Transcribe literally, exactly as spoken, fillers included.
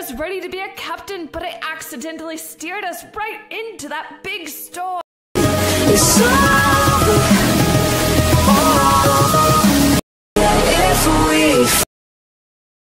was ready to be a captain, but I accidentally steered us right into that big storm.